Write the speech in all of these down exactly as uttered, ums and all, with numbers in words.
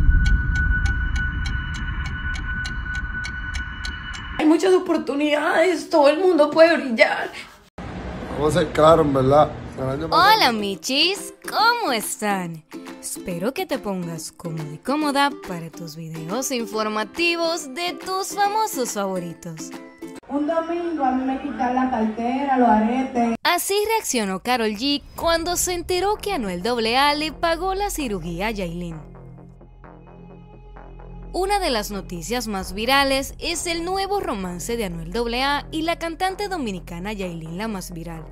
Hay muchas oportunidades, todo el mundo puede brillar. Vamos a ser claros, en verdad. Hola michis, ¿cómo están? Espero que te pongas cómodo y cómoda para tus videos informativos de tus famosos favoritos. Un domingo a mí me quitan la cartera, los aretes. Así reaccionó Karol G cuando se enteró que Anuel doble A le pagó la cirugía a Yailin. Una de las noticias más virales es el nuevo romance de Anuel doble A y la cantante dominicana Yailin, la más viral.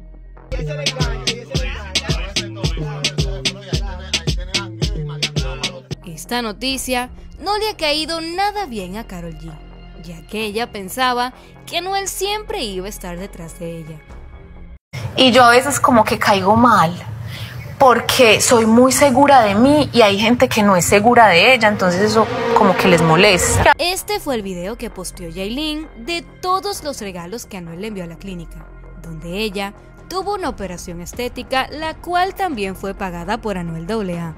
Esta noticia no le ha caído nada bien a Karol G, ya que ella pensaba que Anuel siempre iba a estar detrás de ella. Y yo a veces como que caigo mal, porque soy muy segura de mí y hay gente que no es segura de ella, entonces eso como que les molesta. Este fue el video que posteó Yailin de todos los regalos que Anuel le envió a la clínica, donde ella tuvo una operación estética, la cual también fue pagada por Anuel doble A.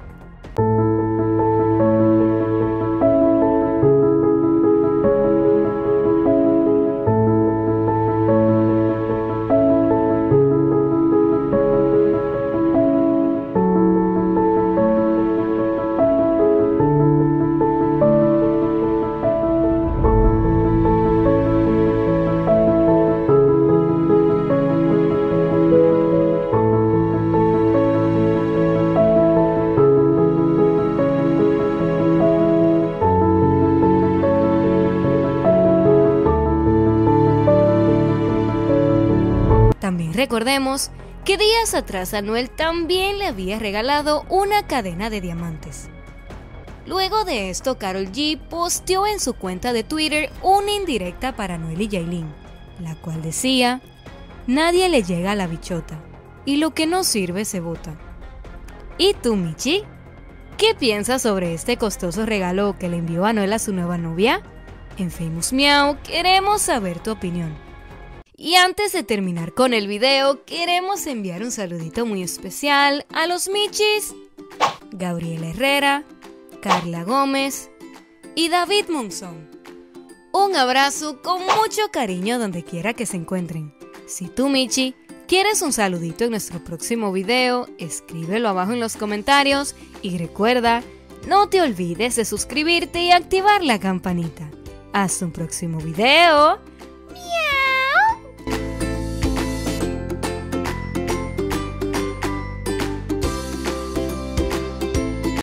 También recordemos que días atrás Anuel también le había regalado una cadena de diamantes. Luego de esto, Karol G posteó en su cuenta de Twitter una indirecta para Anuel y Yailin, la cual decía: nadie le llega a la bichota, y lo que no sirve se bota. ¿Y tú, Michi? ¿Qué piensas sobre este costoso regalo que le envió Anuel a su nueva novia? En Famous Miau queremos saber tu opinión. Y antes de terminar con el video, queremos enviar un saludito muy especial a los michis Gabriela Herrera, Carla Gómez y David Monzón. Un abrazo con mucho cariño donde quiera que se encuentren. Si tú, michi, quieres un saludito en nuestro próximo video, escríbelo abajo en los comentarios y recuerda, no te olvides de suscribirte y activar la campanita. Hasta un próximo video.